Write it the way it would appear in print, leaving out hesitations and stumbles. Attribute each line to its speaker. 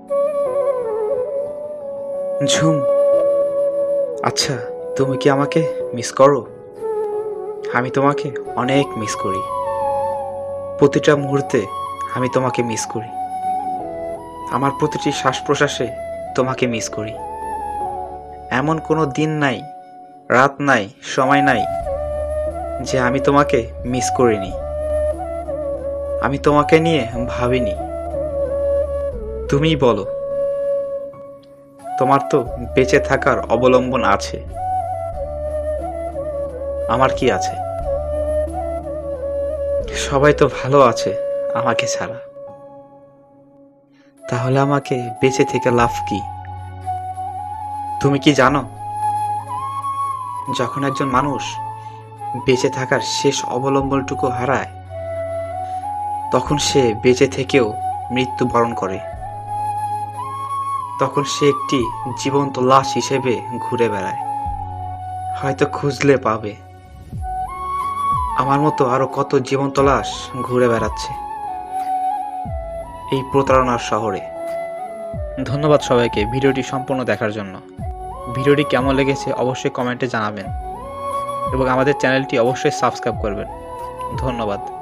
Speaker 1: ঝুম, আচ্ছা, তুমি কি আমাকে মিস করো? আমি তোমাকে অনেক মিস করি। প্রতিটা মুহূর্তে আমি তোমাকে মিস করি। আমার প্রতিটি শ্বাস প্রশ্বাসে তোমাকে মিস করি। এমন কোনো দিন নাই, রাত নাই, সময় নাই যে আমি তোমাকে মিস করিনি। আমি তোমাকে নিয়ে ভাবিনি। তুমিই বলো, তোমার তো বেঁচে থাকার অবলম্বন আছে। আমার কি আছে? সবাই তো ভালো আছে আমাকে ছাড়া। তাহলে আমাকে বেঁচে থেকে লাভ কি? তুমি কি জানো, যখন একজন মানুষ বেঁচে থাকার শেষ অবলম্বনটুকু হারায়, তখন সে বেঁচে থেকেও মৃত্যুবরণ করে। তখন সে একটি জীবন্ত লাশ হিসেবে ঘুরে বেড়ায়। হয়তো খুঁজলে পাবে। আমার মতো আরো কত জীবন্ত লাশ ঘুরে বেড়াচ্ছে এই প্রতারণার শহরে। ধন্যবাদ সবাইকে ভিডিওটি সম্পূর্ণ দেখার জন্য। ভিডিওটি কেমন লেগেছে অবশ্যই কমেন্টে জানাবেন এবং আমাদের চ্যানেলটি অবশ্যই সাবস্ক্রাইব করবেন। ধন্যবাদ।